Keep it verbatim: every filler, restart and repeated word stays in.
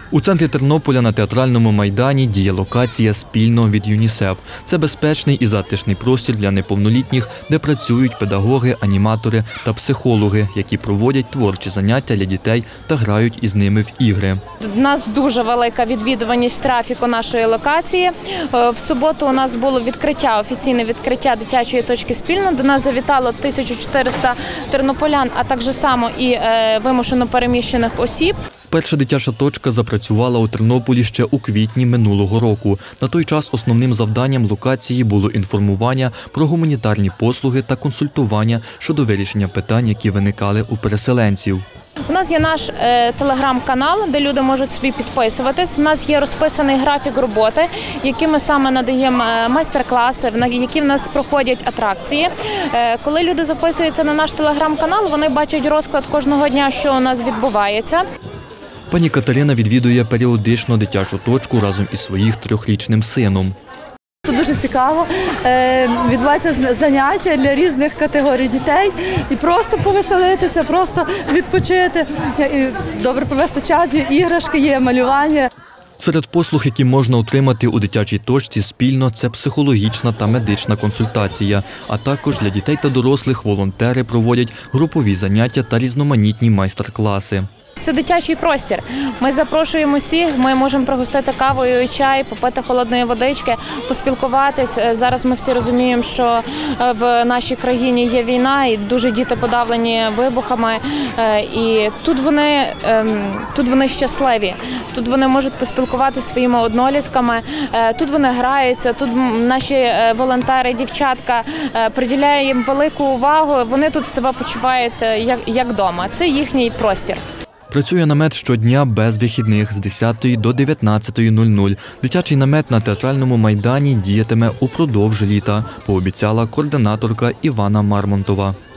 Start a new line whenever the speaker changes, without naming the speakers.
У центрі Тернополя на Театральному майдані діє локація «Спільно» від ЮНІСЕФ. Це безпечний і затишний простір для неповнолітніх, де працюють педагоги, аніматори та психологи, які проводять творчі заняття для дітей та грають із ними в ігри.
У нас дуже велика відвідуваність трафіку нашої локації. В суботу у нас було відкриття, офіційне відкриття дитячої точки «Спільно». До нас завітало тисячу чотириста тернополян, а так само і вимушено переміщених осіб.
Перша дитяча точка запрацювала у Тернополі ще у квітні минулого року. На той час основним завданням локації було інформування про гуманітарні послуги та консультування щодо вирішення питань, які виникали у переселенців.
У нас є наш е, телеграм-канал, де люди можуть собі підписуватись. У нас є розписаний графік роботи, які ми саме надаємо майстер-класи, які в нас проходять атракції. Е, коли люди записуються на наш телеграм-канал, вони бачать розклад кожного дня, що у нас відбувається.
Пані Катерина відвідує періодично дитячу точку разом із своїм трьохрічним сином.
Тут дуже цікаво, відбуваються заняття для різних категорій дітей і просто повеселитися, просто відпочити, добре провести час, є іграшки, є малювання.
Серед послуг, які можна отримати у дитячій точці «Спільно», це психологічна та медична консультація, а також для дітей та дорослих волонтери проводять групові заняття та різноманітні майстер-класи.
Це дитячий простір. Ми запрошуємо всіх, ми можемо пригостити кавою і чай, попити холодної водички, поспілкуватись. Зараз ми всі розуміємо, що в нашій країні є війна і дуже діти подавлені вибухами. І тут вони, тут вони щасливі, тут вони можуть поспілкуватися зі своїми однолітками, тут вони граються, тут наші волонтери, дівчатка приділяють їм велику увагу, вони тут себе почувають як вдома. Це їхній простір.
Працює намет щодня без вихідних з десятої до дев'ятнадцятої нуль-нуль. Дитячий намет на Театральному майдані діятиме упродовж літа, пообіцяла координаторка Івана Мармонтова.